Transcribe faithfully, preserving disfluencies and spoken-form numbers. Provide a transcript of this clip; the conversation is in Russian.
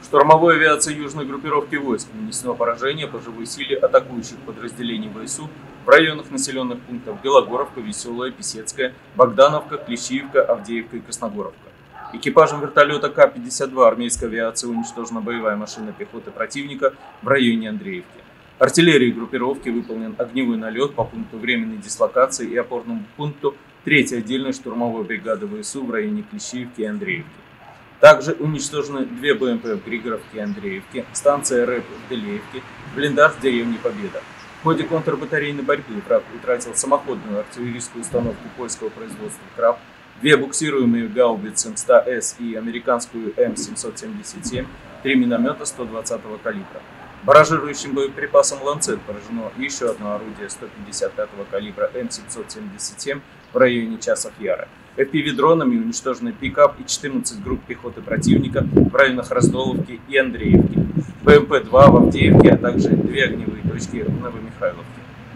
Штурмовой авиации южной группировки войск нанесено поражение по живой силе атакующих подразделений ВСУ в районах населенных пунктов Белогоровка, Веселая, Песецкая, Богдановка, Клещиевка, Авдеевка и Красногоровка. Экипажем вертолета Ка пятьдесят два армейской авиации уничтожена боевая машина пехоты противника в районе Андреевки. Артиллерией группировки выполнен огневой налет по пункту временной дислокации и опорному пункту третьей отдельной штурмовой бригады ВСУ в районе Клещиевки и Андреевки. Также уничтожены две БМП в Григоровке и Андреевке, станция РЭП в Делеевке, блиндаж в деревне Победа. В ходе контрбатарейной борьбы враг утратил самоходную артиллерийскую установку польского производства «Краб», две буксируемые гаубицы М сто С и американскую М семьсот семьдесят семь, три миномета сто двадцатого калибра. Баражирующим боеприпасом «Ланцет» поражено еще одно орудие сто пятьдесят пятого калибра М семьсот семьдесят семь в районе Часов Яра. эф пи ви-дронами уничтожены пикап и четырнадцать групп пехоты противника в районах Раздоловки и Андреевки, БМП два в Авдеевке, а также две огневые точки в Новомихайловке.